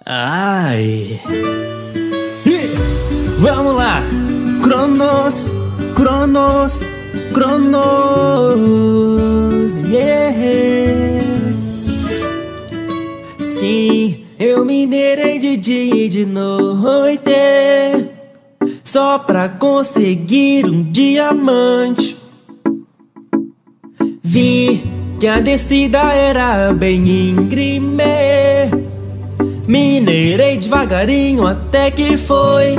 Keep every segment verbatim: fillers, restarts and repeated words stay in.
Ai. E, vamos lá. Cronos, Cronos, Cronos, yeah. Sim, eu minerei de dia e de noite só pra conseguir um diamante. Vi que a descida era bem íngreme, minerei devagarinho até que foi.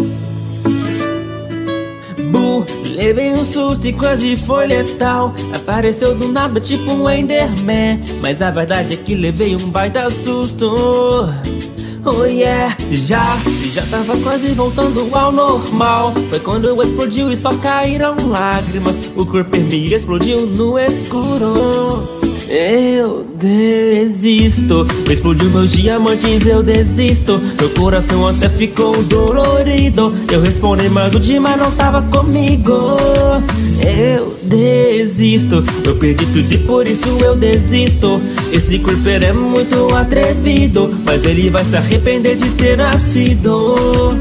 Bu, levei um susto e quase foi letal. Apareceu do nada tipo um Enderman, mas a verdade é que levei um baita susto. Oh yeah, já, já tava quase voltando ao normal. Foi quando eu explodiu e só caíram lágrimas. O corpo me explodiu no escuro. Eu desisto, explodiu meus diamantes, eu desisto. Meu coração até ficou dolorido. Eu respondi, mas o Dima não tava comigo. Eu desisto, eu perdi tudo e por isso eu desisto. Esse Creeper é muito atrevido, mas ele vai se arrepender de ter nascido.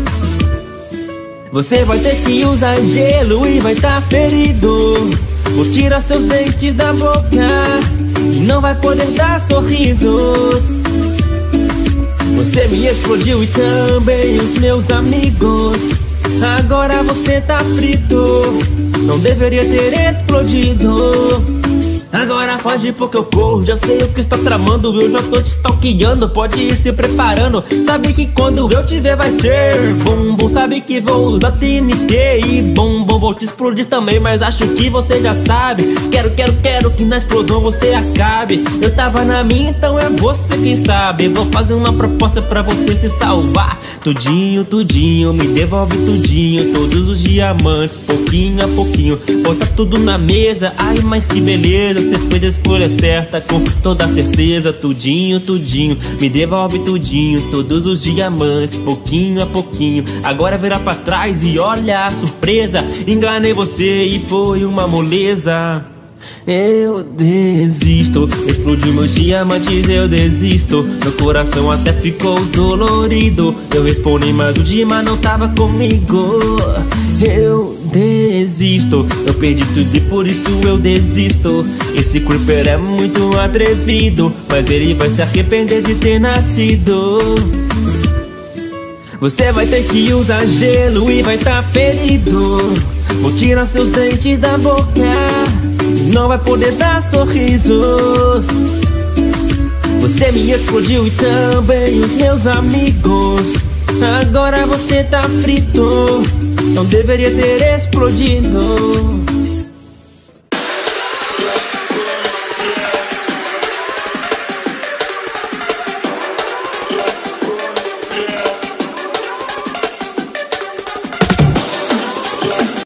Você vai ter que usar gelo e vai tá ferido. Vou tirar seus dentes da boca e não vai poder dar sorrisos. Você me explodiu e também os meus amigos. Agora você tá frito, não deveria ter explodido. Agora foge porque eu corro, já sei o que está tramando. Eu já tô te stalkeando, pode ir se preparando. Sabe que quando eu te ver vai ser bom, bom. Sabe que vou usar T N T e bom, bom. Vou te explodir também, mas acho que você já sabe. Quero, quero, quero que na explosão você acabe. Eu tava na minha, então é você quem sabe. Vou fazer uma proposta pra você se salvar. Tudinho, tudinho, me devolve tudinho. Todos os diamantes, pouquinho a pouquinho. Bota tudo na mesa, ai mas que beleza. Você fez a escolha certa com toda certeza. Tudinho, tudinho, me devolve tudinho. Todos os diamantes, pouquinho a pouquinho. Agora virar pra trás e olha a surpresa. Enganei você e foi uma moleza. Eu desisto, explodiu meus diamantes, eu desisto. Meu coração até ficou dolorido. Eu respondi, mas o Dima não tava comigo. Eu desisto, eu perdi tudo e por isso eu desisto. Esse Creeper é muito atrevido, mas ele vai se arrepender de ter nascido. Você vai ter que usar gelo e vai tá ferido. Vou tirar seus dentes da boca, não vai poder dar sorrisos. Você me explodiu e também os meus amigos. Agora você tá frito, não deveria ter explodido.